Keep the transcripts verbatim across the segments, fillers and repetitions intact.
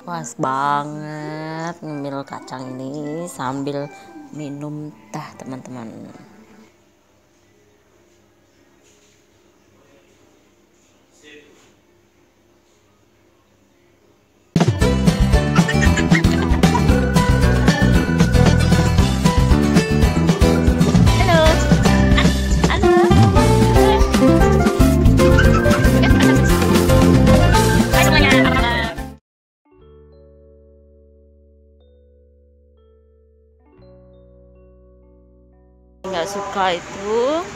Puas banget ngemil kacang ini sambil minum teh, teman-teman. Nggak suka itu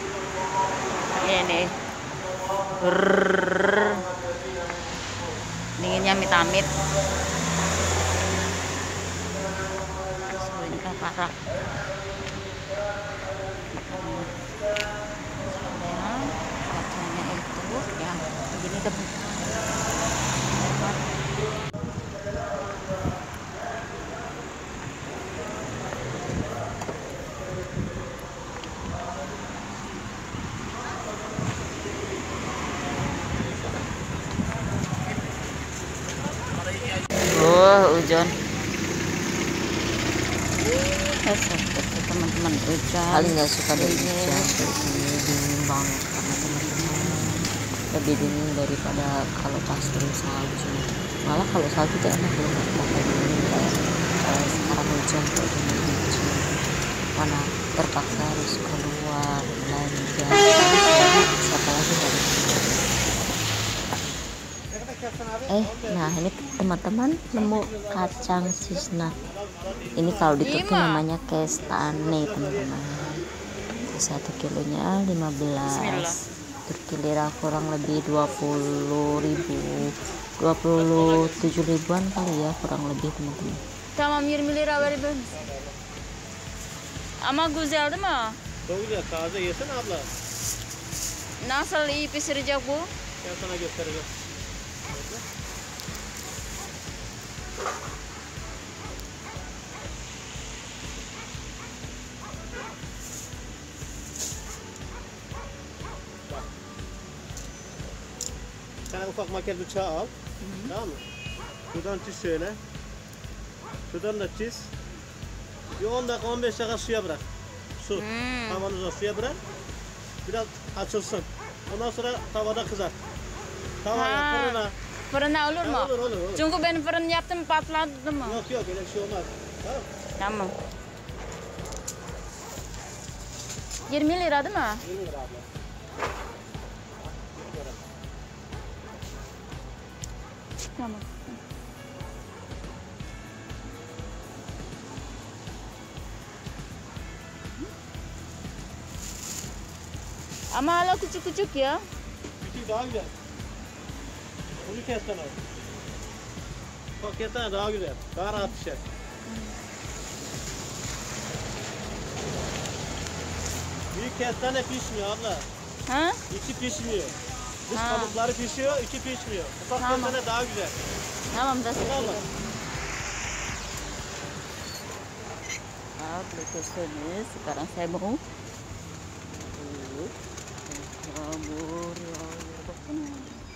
ini Brrr. Dinginnya amit-amit, sulinnya parah. Kacangnya itu ya begini teman. Oh, hujan. Teman-teman, hujan. Paling nggak suka dari hujan, ini dingin banget karena teman-teman. Lebih dingin daripada kalau pasir salju. Malah kalau salju itu enak banget, pakai dingin kayak kayak sekarang hujan kayak gini hujan. Mana terpaksa harus keluar belanja. Siapa lagi harus Eh, nah ini teman-teman nemu kacang cisna. Ini kalau di Turki namanya kestane, teman-teman. Satu kilonya lima belas Turki lira, kurang lebih dua puluh ribu, dua puluh tujuh ribuan kali ya, kurang lebih, teman-teman. Tamam, yirmi lira verebilir misin? Ama güzel değil mi? Çok güzel. Taze yesene abla. Nasıl iyi pişirecek bu? Ben sana göstereceğim. Bak. Bir tane ufak maket bıçağı al. Hı hı. Tamam mı? Şuradan çiz şöyle. Şuradan da çiz. Bir on dakika on beş dakika suya bırak. Su. Hmm. Tavanıza suya bırak. Biraz açılsın. Ondan sonra tavada kızart. Tavaya, Ha. fırına. Fırına olur mu? Ha, olur, olur, olur. Çünkü ben fırın yaptım, patladı mı? Yok yok, öyle bir şey olmaz. Tamam. Tamam. yirmi lira değil mi? yirmi lira abla. Tamam. Ama hala küçük küçük ya. Küçük daha güzel. Bunu kestane. Bak kestane daha güzel. Daha rahat pişer. Büyük kestane pişmiyor abla. Ha? İçi pişmiyor. Dış Ha. kabukları pişiyor, içi pişmiyor. Ufak Tamam. kestane daha güzel. Tamam, teşekkür Tamam mı? ederim. Ah, betul nih. Sekarang saya mau kabur ya Allah.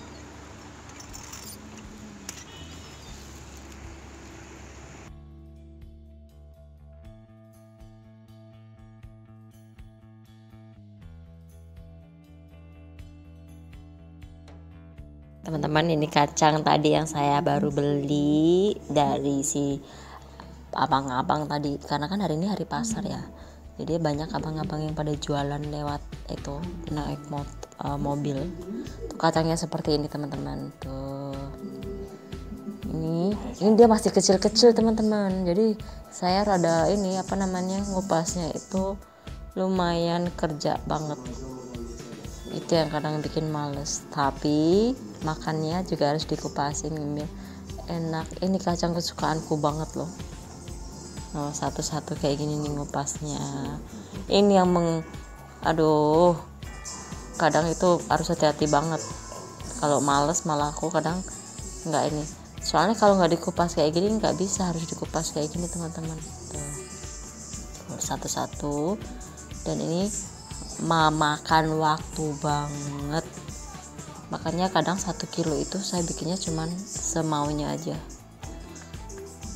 Teman-teman, ini kacang tadi yang saya baru beli dari si abang-abang tadi, karena kan hari ini hari pasar ya, jadi banyak abang-abang yang pada jualan lewat itu naik mot, uh, mobil. Tuh, kacangnya seperti ini teman-teman. Tuh, ini ini dia masih kecil-kecil teman-teman, jadi saya rada ini apa namanya ngupasnya itu lumayan kerja banget. Itu yang kadang bikin males, tapi makannya juga harus dikupasin, ngemil enak. Ini kacang kesukaanku banget loh. Oh, satu-satu kayak gini nih ngupasnya. Ini yang meng aduh, kadang itu harus hati-hati banget. Kalau males malah aku kadang nggak ini, soalnya kalau nggak dikupas kayak gini nggak bisa, harus dikupas kayak gini teman-teman. Tuh, satu-satu. Dan ini memakan waktu banget, makanya kadang satu kilo itu saya bikinnya cuman semaunya aja.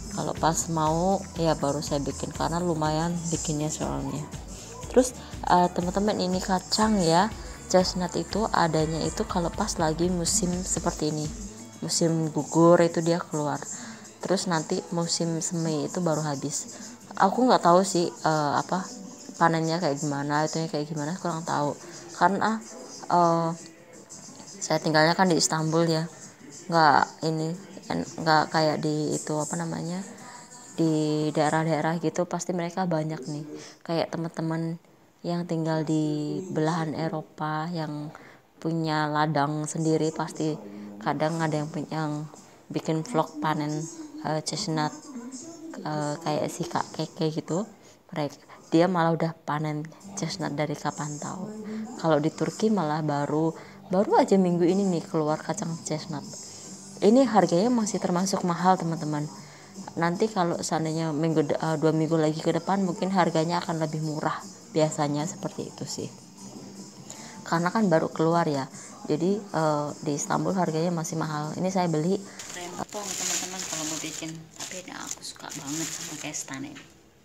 Kalau pas mau ya baru saya bikin, karena lumayan bikinnya soalnya. Terus uh, teman-teman, ini kacang ya, chestnut itu adanya itu kalau pas lagi musim seperti ini, musim gugur itu dia keluar. Terus nanti musim semi itu baru habis. Aku nggak tahu sih uh, apa panennya kayak gimana, itunya kayak gimana, kurang tahu. Karena uh, saya tinggalnya kan di Istanbul ya, nggak ini nggak kayak di itu apa namanya, di daerah-daerah gitu pasti mereka banyak nih, kayak teman-teman yang tinggal di belahan Eropa yang punya ladang sendiri, pasti kadang ada yang punya yang bikin vlog panen uh, chestnut uh, kayak si Kak Keke gitu. Mereka dia malah udah panen chestnut dari kapan tahu. Kalau di Turki malah baru baru aja minggu ini nih keluar kacang chestnut. Ini harganya masih termasuk mahal teman-teman. Nanti kalau seandainya minggu uh, dua minggu lagi ke depan mungkin harganya akan lebih murah, biasanya seperti itu sih, karena kan baru keluar ya. Jadi uh, di Istanbul harganya masih mahal. Ini saya beli rempong teman-teman kalau mau bikin, tapi ini aku suka banget sama kestan ini,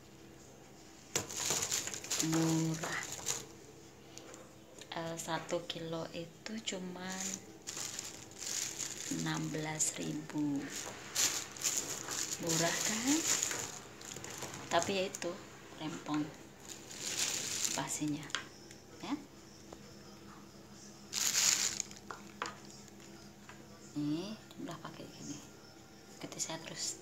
murah. Uh, satu kilo itu cuman enam belas ribu, murah kan? Tapi ya itu rempong pastinya ya. Ini udah pakai gini, ikuti saya terus.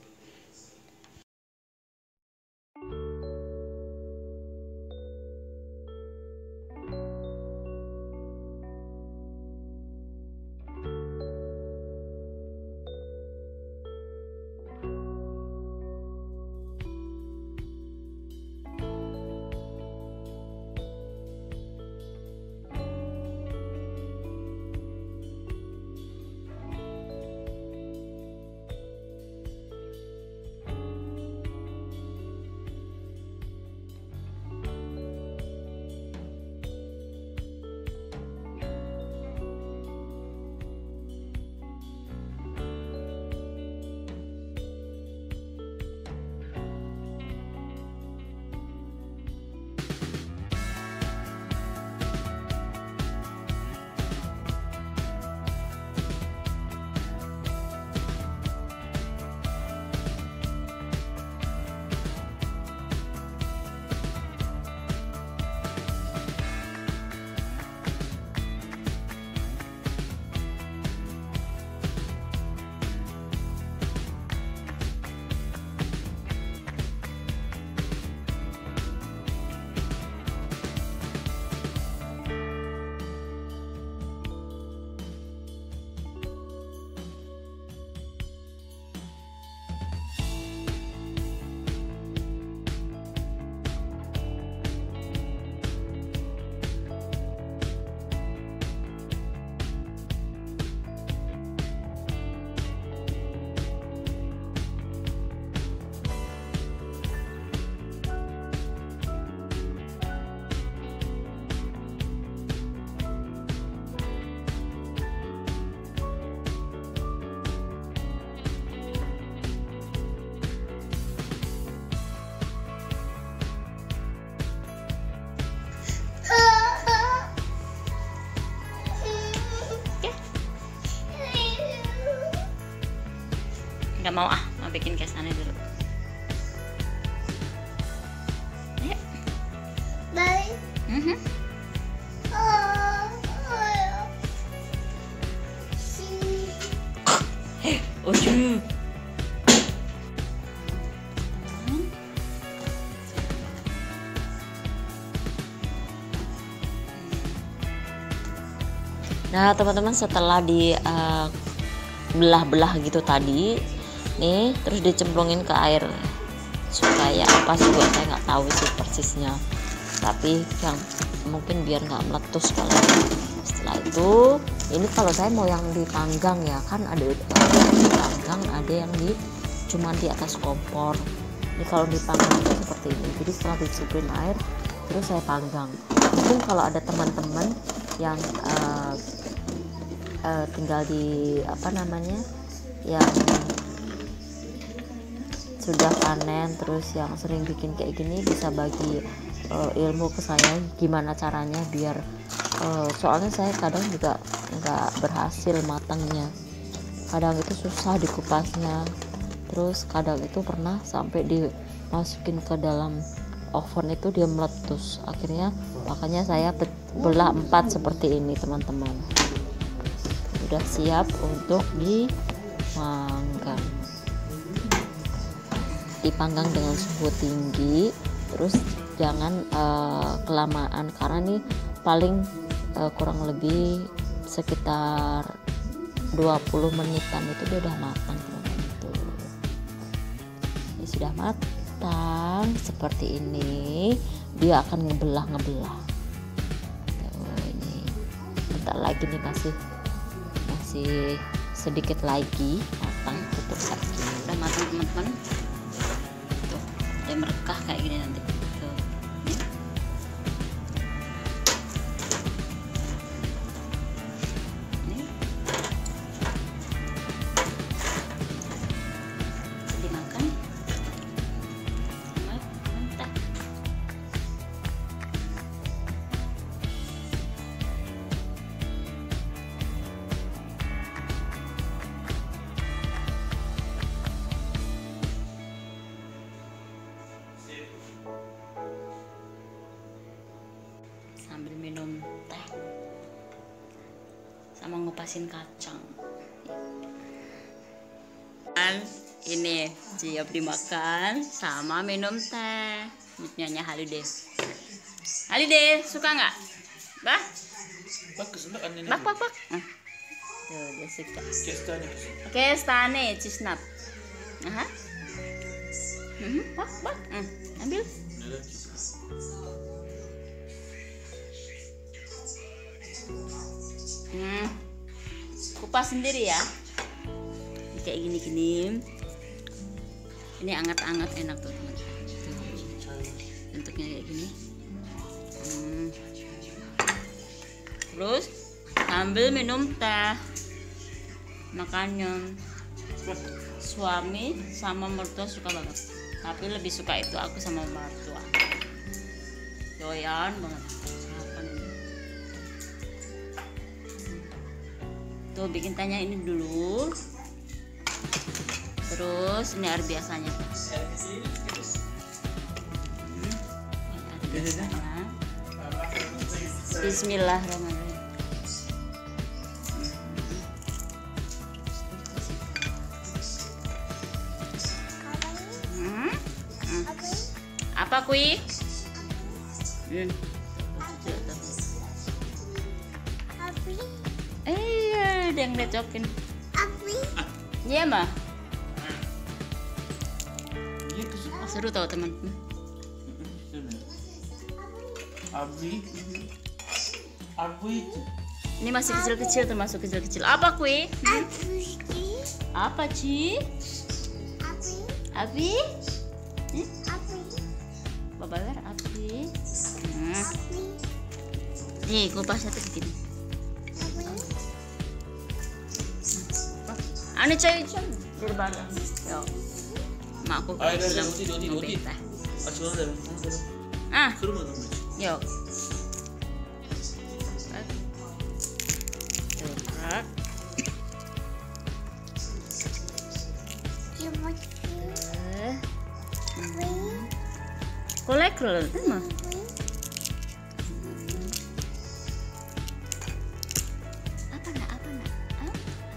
Nggak mau ah, mau bikin kesannya dulu. Ya. Bye. Mhm. Eh, ojo. Nah teman-teman, setelah di uh, belah-belah gitu tadi nih, terus dicemplungin ke air supaya apa sih, buat saya nggak tahu sih persisnya, tapi yang mungkin biar nggak meletus. Kalau setelah itu, ini kalau saya mau yang dipanggang ya, kan ada yang dipanggang, ada yang di cuman di atas kompor. Ini kalau dipanggang itu seperti ini, jadi setelah dicemplungin air terus saya panggang. Mungkin kalau ada teman-teman yang uh, uh, tinggal di apa namanya, yang sudah panen terus yang sering bikin kayak gini bisa bagi uh, ilmu ke saya gimana caranya biar uh, soalnya saya kadang juga nggak berhasil matangnya, kadang itu susah dikupasnya, terus kadang itu pernah sampai dimasukin ke dalam oven itu dia meletus, akhirnya makanya saya belah empat seperti ini teman-teman. Udah siap untuk dipanggang dipanggang dengan suhu tinggi, terus jangan uh, kelamaan karena nih paling uh, kurang lebih sekitar dua puluh menitan itu dia udah matang tuh. Ini sudah matang seperti ini, dia akan ngebelah-ngebelah. Tuh, ini bentar lagi nih masih masih sedikit lagi matang, tutup lagi. Udah matang teman-teman. Tuh, dia merekah kayak gini nanti. Tuh. Nih. Nih. Dimakan. Mantap. Sambil minum teh sama ngupasin kacang. Dan ini siap dimakan sama minum teh. Nyanyi Halide. Halide suka nggak? Bah? Bagus enggak kan ini? Bak bak bak. Ah. Tuh dia suka. Kestane. Oke, stane cisnat. Aha. Mhm, bak bak. Hmm, ambil. Hmm. Kupas sendiri ya. Ini kayak gini-gini. Ini anget-anget enak tuh teman. Bentuknya kayak gini. Hmm. Terus sambil minum teh. Makanya suami sama mertua suka banget. Tapi lebih suka itu aku sama mertua. Doyan banget. Sarapan ini. Tuh bikin tehnya ini dulu. Terus ini air biasanya. Hmm, ini air biasanya. Bismillahirrahmanirrahim. Hmm. Hmm. Apa kui? Hmm. Eh, ada yang recokin. Iya mah. Seru tau teman. Abi. Abi. Ini masih kecil-kecil termasuk kecil-kecil. Apa kui? Hmm? Apa Ci? Abi? Hmm? Babalar Abi. Hmm. Nih kupasnya tuh begini. Ane cai cai berbarang. Yo. Makku Ay, dah, bilang dah, dah, dah, dah. ngopi teh. Açılır da. Ah, Kırma lan maç. yo. Cepat. Eh. Kolek lho, mah. Apa nak? Apa nak? Ah?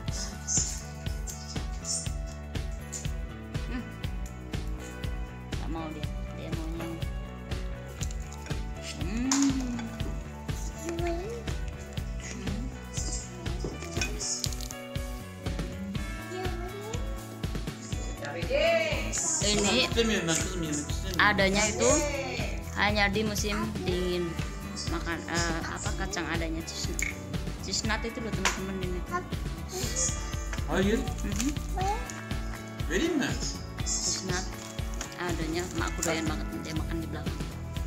Hmm. Gak mau dia, dia maunya. Hmm. Ini İstemiyorum ben kızım yemek istemiyorum. adanya itu hanya di musim dingin. Makan eh, apa kacang adanya cisnat. Cisnat itu loh teman-teman ini. Hayır. Mhm. Vereyim mi? Cisnat adanya makku doyan banget dia makan di belakang.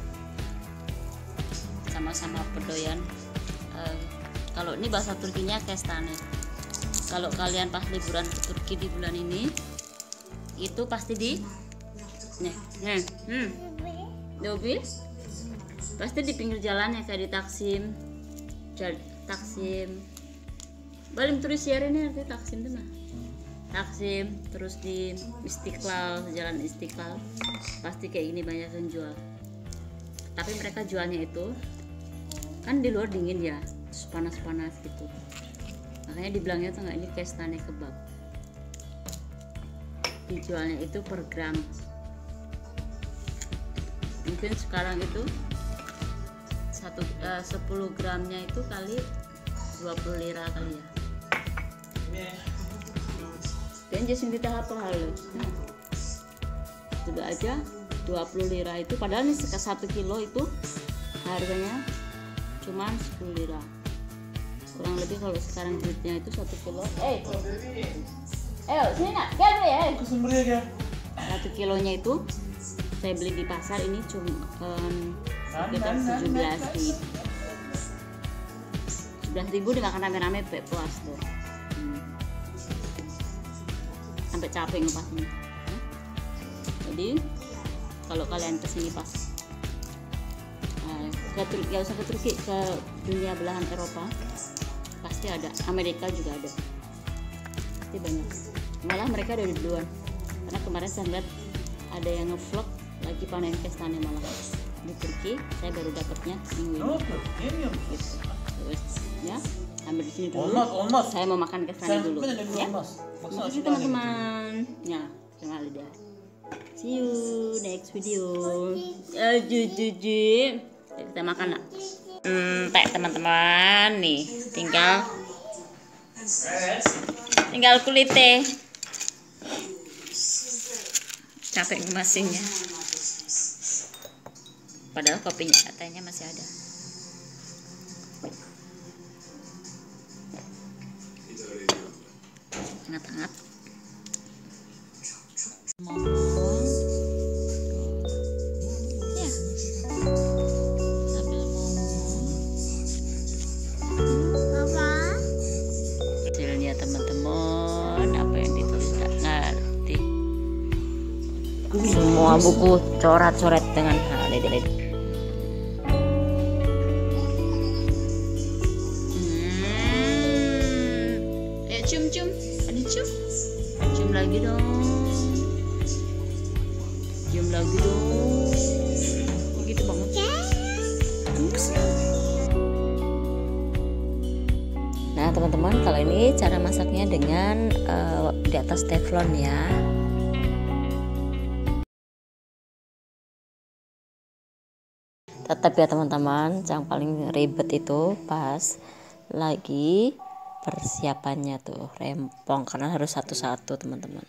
Sama-sama pedoyan. Eh, kalau ini bahasa Turkinya kestane. Kalau kalian pas liburan ke Turki di bulan ini, itu pasti di Nih, nih, hmm. Dobi pasti di pinggir jalan ya, kayak di Taksim, Jal Taksim. Balim terus siarannya arti Taksim tuh mah. Taksim, terus di Istiqlal, Jalan Istiqlal, pasti kayak gini banyak yang jual. Tapi mereka jualnya itu kan di luar dingin ya, terus panas-panas gitu. Makanya dibilangnya tuh nggak, ini kayak stane kebab. Dijualnya itu per gram. Mungkin sekarang itu satu uh, sepuluh gramnya itu kali dua puluh lira kali ya. Dan jadi tahap halus. Nah, sudah aja dua puluh lira itu, padahal nih satu kilo itu harganya cuma sepuluh lira. Kurang lebih kalau sekarang duitnya itu satu kilo. Eh, eh, sini nak, ya. Satu kilonya itu saya beli di pasar ini cuma um, sekitar tujuh belas ribu. tujuh belas ribu dimakan rame-rame puas tuh. Hmm. Sampai capek ngepasnya. Hmm? Jadi kalau kalian kesini pas uh, ke Turki, gak usah ke Turki, ke dunia belahan Eropa pasti ada, Amerika juga ada, pasti banyak. Malah mereka dari duluan, karena kemarin saya lihat ada yang ngevlog lagi panen kestane malah di Turki. Saya baru dapatnya minggu ini. Gitu. Terus ya, ambil di sini dulu. Olmaz, olmaz. Saya mau makan kestane dulu. Ya. Makasih teman-teman. Ya, jangan lupa. See you next video. Eh, jujuji. Kita makan nak. Hmm, teh teman-teman nih, tinggal tinggal kulitnya. Capek ngemasinnya. Padahal kopinya katanya masih ada. Hangat-hangat. Ngomong. Ya. Sambil ngomong. Apa? Hasilnya teman-teman, apa yang ditulis nggak ngerti. Semua buku coret-coret dengan hal ini. Cium-cium, ada cium, cium lagi dong, cium lagi dong, begitu banget. Nah teman-teman, kalau ini cara masaknya dengan uh, di atas teflon ya. Tetap ya teman-teman, yang paling ribet itu pas lagi persiapannya tuh rempong, karena harus satu-satu teman-teman.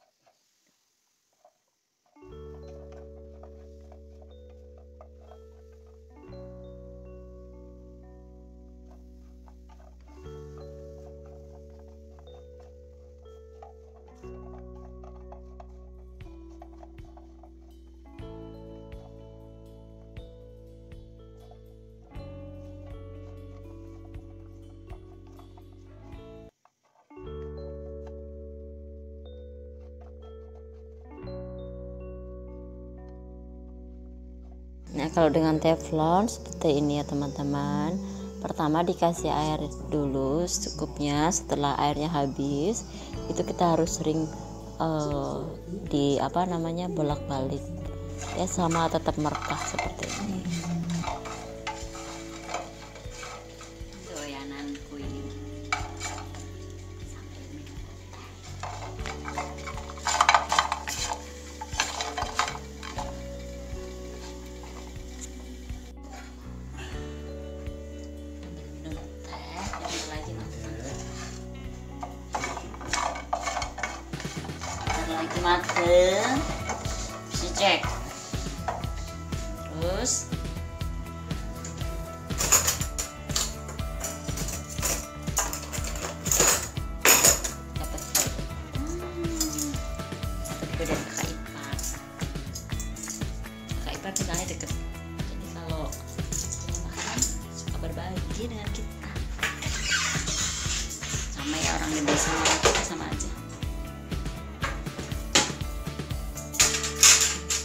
Nah kalau dengan teflon seperti ini ya teman-teman, pertama dikasih air dulu secukupnya. Setelah airnya habis itu kita harus sering uh, di apa namanya bolak-balik ya, sama tetap merekah seperti ini. Doyananku ini lagi mateng, dicek terus dapat hmm, satu beda kakak ipar kakak ipar tinggalnya deket, jadi kalau makan suka berbagi dengan kita, sama ya orang di desa kita sama aja.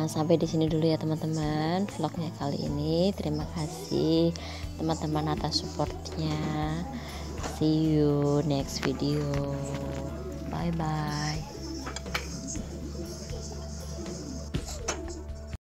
sampai di sini dulu ya teman-teman vlognya kali ini. Terima kasih teman-teman atas supportnya. See you next video. Bye bye.